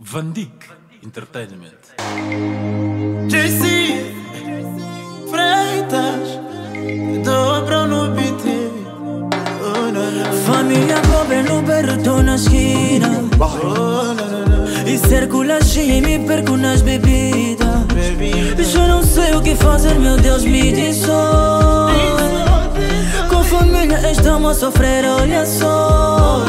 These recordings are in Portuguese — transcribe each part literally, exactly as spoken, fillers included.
Vandik Entertainment. J C Freitas dobro no beat. Família pobre no berro, tô na esquina. E circula cheia e me perco nas bebidas. Já não sei o que fazer, meu Deus, me diz só. Com família estamos a sofrer, olha só.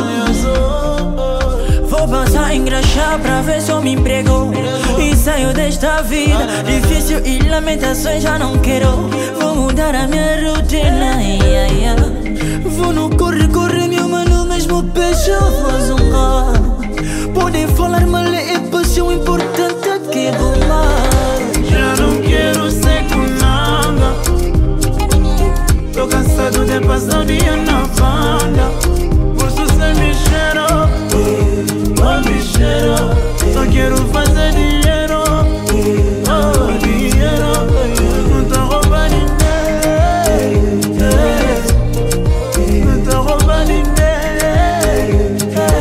Vou passar a engraxar pra ver se eu me emprego e saio desta vida difícil e lamentações já não quero. Vou mudar a minha rotina, yeah, yeah. Vou no corre, corre, meu mano, mesmo peixe eu vou zungar. Podem falar mal, é paixão importante aqui do mar. Já não quero ser com nada. Tô cansado de passar o dia na banda. Por isso cê me cheirou, oh me cheirou. Só quero fazer dinheiro, oh dinheiro. Não tô roubando ninguém, não tô roubando ninguém.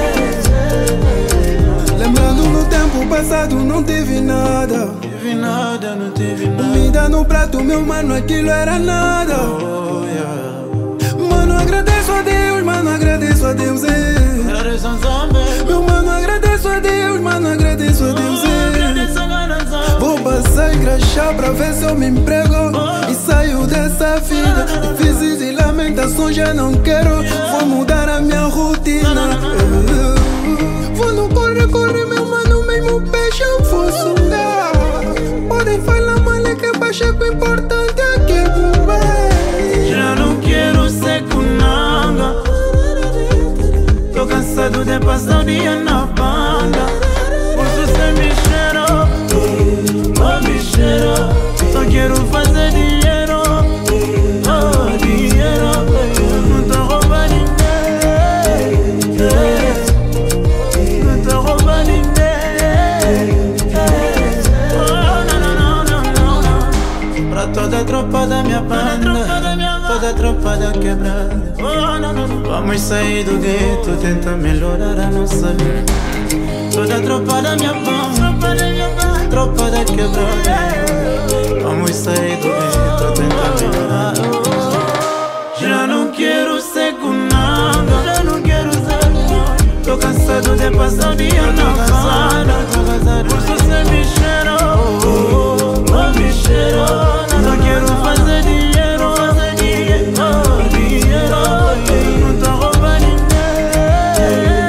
Lembrando no tempo passado não tive nada. Tive nada, não tive nada. Comida no prato, meu mano, aquilo era nada. Oh, yeah. Mano, agradeço a Deus, mano, agradeço a Deus, é. Agradeço a Zambé. Meu mano, agradeço a Deus, mano, agradeço a Deus, é. Vou passar a engraxar pra ver se eu me emprego e saio dessa vida difíceis e lamentações já não quero. Vou mudar a minha rotina. Vou no corre, corre, meu mano, mesmo peixe eu vou sungar. Podem falar mal, é que baixa que o importante aqui é comer. Já não quero ser com nada. Tô cansado de passar o dia na banda. Por isso cê me cheirou, oh me cheirou. Só quero fazer dinheiro, oh dinheiro. Não tô roubando ninguém, não tô roubando ninguém. Oh não, não, não, não, não. Pra toda a tropa da minha banda, toda a tropa da quebrada. Oh não, não, não. Vamos sair do gueto, tentar melhorar a nossa vida. Toda a tropa da minha banda, tropa da quebrada. Vamos sair do gueto, tentar melhorar. Já não quero ser com nada, já não quero ser nada. Tô cansado de passar o dia na banda. Por isso cê me cheirou, oh me cheirou. Só quero fazer dinheiro, oh dinheiro. Não tô roubando ninguém,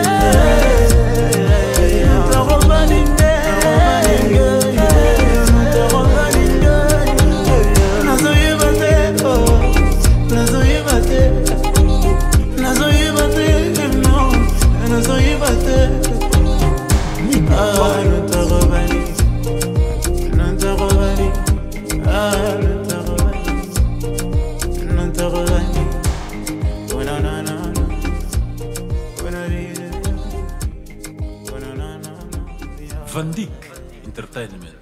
não tô roubando ninguém, não tô roubando ninguém. Nós não ia bater, oh, nós não ia bater, nós não ia bater, não, nós não ia bater. Ah, não tô roubando, não tô roubando, ah, não tô roubando, não tô roubando. Oh, não, não, não, não. Oh, não, não, não. Oh, não, não, não, não. Vandik Entertainment.